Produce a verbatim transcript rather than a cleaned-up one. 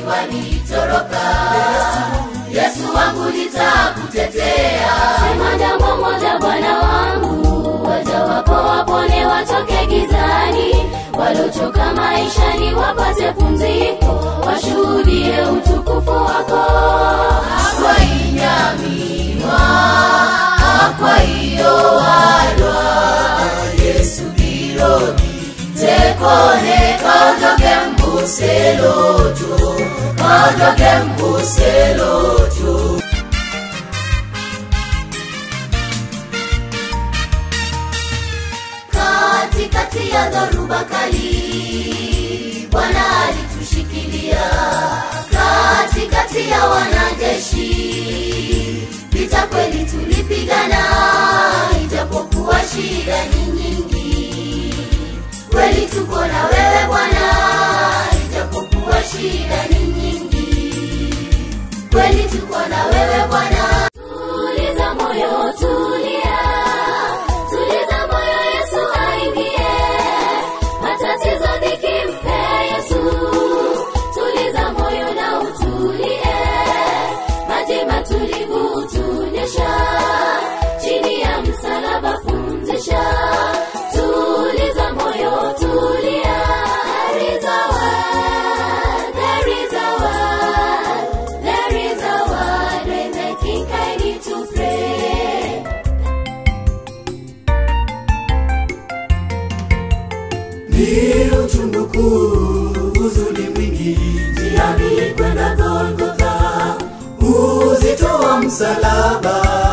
wanitoroka, Yesu wangu nitakutetea. Sema jambo moja Bwana wangu, waja wako wapone watoke gizani, walochoka maishani wapate pumziko, washuhudie utukufu wako. Akwa inyamiwa, akwa iyo walwa, Yesu birodi tekone kaudoge mbuselojo, kaudoge mbuselojo. Katikati ya dhoruba kali Bwana alitushikilia, katikati ya wanajeshi vita kweli tulipigana, ijapokuwa shida ni nyingi, kweli tuko na wewe Bwana, ijapokuwa shida ni nyingi, kweli tuko na wewe Bwana. Tuliza moyo, tulia, tuliza moyo, Yesu aingie, matatizo dhiki mpe Yesu, tuliza moyo na utulie, maji matulivu tunyesha, chini ya msalaba pumzisha, tuliza moyo, tulia. There is a word, there is a word, there is a word, and I think I need to pray. Ni uchungu kuu, huzuni mwingi, njiani kwenda Golgotha, uzito wa msalaba